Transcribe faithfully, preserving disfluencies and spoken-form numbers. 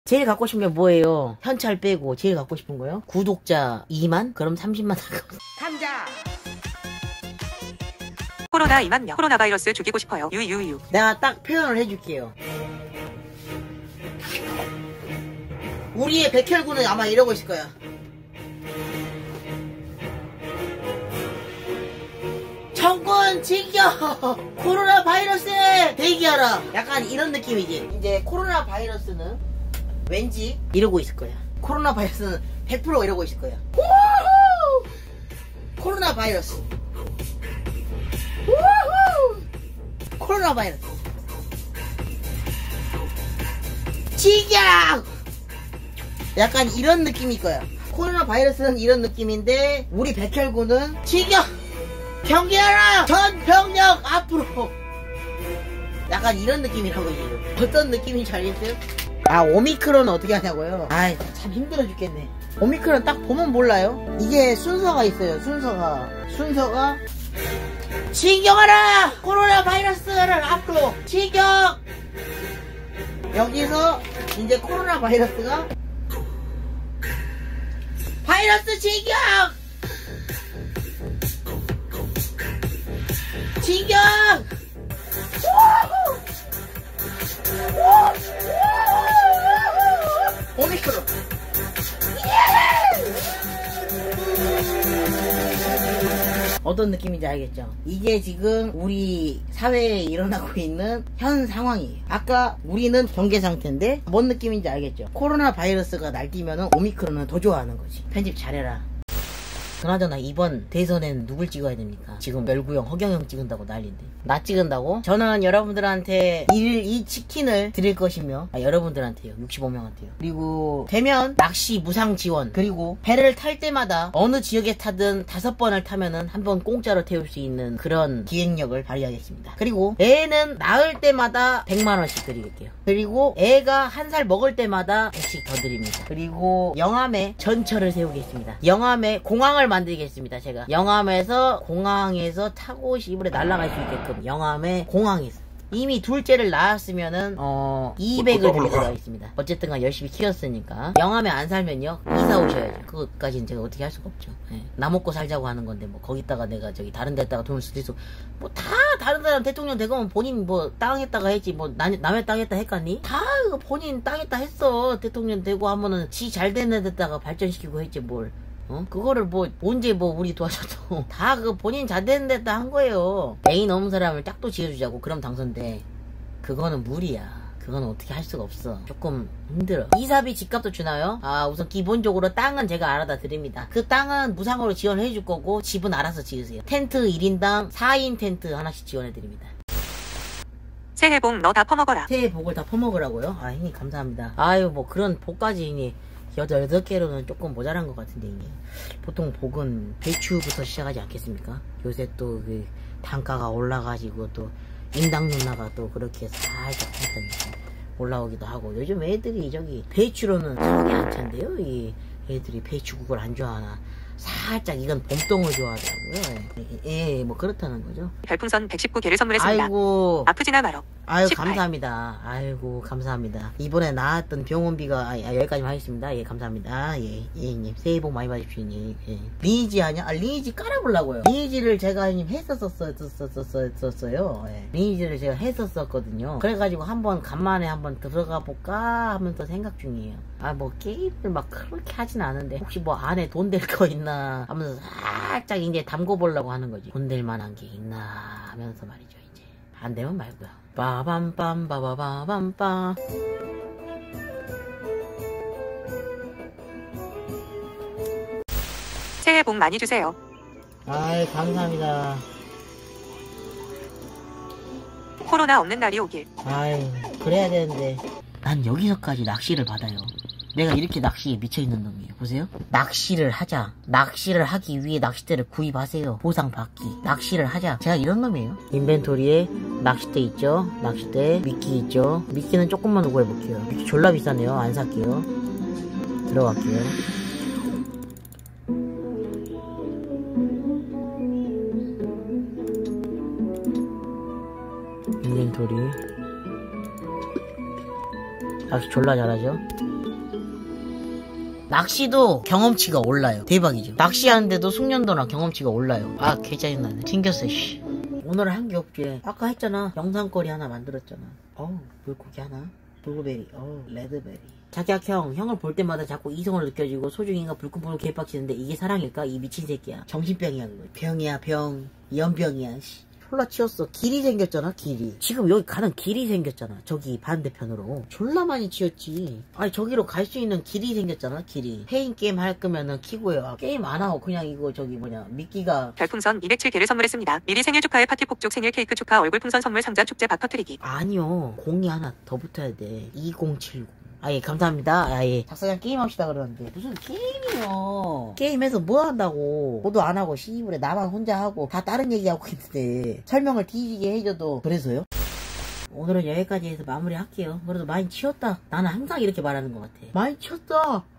제일 갖고 싶은 게 뭐예요? 현찰 빼고 제일 갖고 싶은 거요? 구독자 이만? 그럼 삼십만 살까? 감자! 코로나 이만 명. 코로나 바이러스 죽이고 싶어요. 유유유. 내가 딱 표현을 해줄게요. 우리의 백혈구는 아마 이러고 있을 거야. 정권 징겨! 코로나 바이러스에 대기하라! 약간 이런 느낌이지. 이제 코로나 바이러스는 왠지 이러고 있을 거야. 코로나 바이러스는 백 퍼센트 이러고 있을 거야. 우후! 코로나 바이러스. 우후! 코로나 바이러스. 징겨! 약간 이런 느낌일 거야. 코로나 바이러스는 이런 느낌인데 우리 백혈구는 징겨! 경계하라! 전 병력 앞으로! 약간 이런 느낌이라고 이제. 어떤 느낌인지 알겠어요? 아, 오미크론은 어떻게 하냐고요? 아이, 참 힘들어 죽겠네. 오미크론 딱 보면 몰라요? 이게 순서가 있어요, 순서가. 순서가 진격하라! 코로나 바이러스를 앞으로! 진격! 여기서 이제 코로나 바이러스가 바이러스 진격! 진격! 오미크론! 어떤 느낌인지 알겠죠? 이게 지금 우리 사회에 일어나고 있는 현 상황이에요. 아까 우리는 경계 상태인데 뭔 느낌인지 알겠죠? 코로나 바이러스가 날뛰면은 오미크론은 더 좋아하는 거지. 편집 잘해라. 그나저나 이번 대선엔 누굴 찍어야 됩니까? 지금 멸구형 허경영 찍은다고 난리인데 나 찍은다고? 저는 여러분들한테 이, 이 치킨을 드릴 것이며 아, 여러분들한테요. 육십오 명한테요. 그리고 되면 낚시 무상 지원, 그리고 배를 탈 때마다 어느 지역에 타든 다섯 번을 타면은 한 번 공짜로 태울 수 있는 그런 기획력을 발휘하겠습니다. 그리고 애는 낳을 때마다 백만 원씩 드리겠게요. 그리고 애가 한 살 먹을 때마다 백씩 더 드립니다. 그리고 영암에 전철을 세우겠습니다. 영암에 공항을 만들겠습니다. 제가 영암에서 공항에서 타고 시부에 날아갈 수 있게끔 영암의 공항에서 이미 둘째를 낳았으면은 어 이백을 드릴 수가 있습니다. 어쨌든 간 열심히 키웠으니까. 영암에 안 살면요 이사 오셔야죠. 그것까지는 제가 어떻게 할 수가 없죠. 네. 나 먹고 살자고 하는 건데 뭐 거기다가 내가 저기 다른 데다가 돈을 쓰도 있어. 뭐 다 다른 사람 대통령 되고 본인 뭐 땅에다가 했지 뭐 남, 남의 땅에다 했겠니? 다 이거 본인 땅에다 했어. 대통령 되고 하면은 지 잘 되는 데다가 발전시키고 했지 뭘. 어? 그거를 뭐 언제 뭐 우리 도와줘도 다 그 본인 잘 되는 데다 한 거예요. 애인 없는 사람을 짝도 지어주자고 그럼 당선돼. 그거는 무리야. 그건 어떻게 할 수가 없어. 조금 힘들어. 이사비 집값도 주나요? 아, 우선 기본적으로 땅은 제가 알아다 드립니다. 그 땅은 무상으로 지원해 줄 거고 집은 알아서 지으세요. 텐트 일 인당 사 인 텐트 하나씩 지원해 드립니다. 새해 복 너 다 퍼먹어라. 새해 복을 다 퍼먹으라고요? 아, 형님 감사합니다. 아유, 뭐 그런 복까지 형님 여덟, 여덟 개로는 조금 모자란 것 같은데, 이게. 보통 복은 배추부터 시작하지 않겠습니까? 요새 또 그 단가가 올라가지고 또 인당 누나가 또 그렇게 살짝 살짝 올라오기도 하고, 요즘 애들이 저기 배추로는 속이 안 찬대요. 이 애들이 배추국을 안 좋아하나. 살짝 이건 봄동을 좋아하더라고요. 예, 예, 뭐 그렇다는 거죠. 별풍선 백십구 개를 선물했습니다. 아이고. 아프지나 말어. 아유, 십팔. 감사합니다. 아이고, 감사합니다. 이번에 나왔던 병원비가, 아, 여기까지만 하겠습니다. 예, 감사합니다. 예, 예, 님. 새해 복 많이 받으십시오, 님. 예. 리니지 하냐? 아, 리니지 깔아보려고요. 리니지를 제가, 님, 했었었어요. 했었었어요. 예. 리니지를 제가 했었었거든요. 그래가지고 한번 간만에 한번 들어가 볼까 하면서 생각 중이에요. 아, 뭐, 게임을 막 그렇게 하진 않은데, 혹시 뭐 안에 돈 될 거 있나 하면서 살짝 이제 담궈보려고 하는 거지. 돈 될 만한 게 있나 하면서 말이죠, 이제. 안 되면 말고요. 빠밤빰 빠바바밤빰. 새해 복 많이 주세요. 아이, 감사합니다. 코로나 없는 날이 오길. 아이, 그래야 되는데. 난 여기서까지 낚시를 받아요. 내가 이렇게 낚시에 미쳐있는 놈이에요. 보세요. 낚시를 하자. 낚시를 하기 위해 낚싯대를 구입하세요. 보상 받기. 낚시를 하자. 제가 이런 놈이에요. 인벤토리에 낚싯대 있죠. 낚싯대. 미끼 있죠. 미끼는 조금만 오고 해볼게요. 미끼 졸라 비싸네요. 안 살게요. 들어갈게요. 인벤토리. 낚시 졸라 잘하죠. 낚시도 경험치가 올라요. 대박이죠. 낚시하는데도 숙련도나 경험치가 올라요. 아 개짜증나네. 튕겼어 씨. 오늘은 한 게 없지. 아까 했잖아. 영상거리 하나 만들었잖아. 어우 물고기 하나. 블루베리. 어우 레드베리. 자기야 형, 형을 볼 때마다 자꾸 이성을 느껴지고 소중이가 불끈불끈 개빡치는데 이게 사랑일까? 이 미친 새끼야. 정신병이야 그거. 병이야 병. 연병이야 씨. 졸라 치웠어. 길이 생겼잖아 길이. 지금 여기 가는 길이 생겼잖아. 저기 반대편으로. 졸라 많이 치웠지. 아니 저기로 갈 수 있는 길이 생겼잖아 길이. 페인 게임 할 거면은 키고요. 게임 안 하고 그냥 이거 저기 뭐냐 미끼가. 별풍선 이백칠 개를 선물했습니다. 미리 생일 축하해 파티 폭죽 생일 케이크 축하 얼굴 풍선 선물 상자 축제 박 터트리기. 아니요. 공이 하나 더 붙어야 돼. 이공칠공. 아예 감사합니다. 아예 작사장 게임합시다 그러는데 무슨 게임이요. 게임해서 뭐 한다고. 저도 안 하고 시집을 해. 나만 혼자 하고 다 다른 얘기하고 있는데 설명을 뒤지게 해줘도 그래서요? 오늘은 여기까지 해서 마무리 할게요. 그래도 많이 치웠다. 나는 항상 이렇게 말하는 것 같아. 많이 치웠다.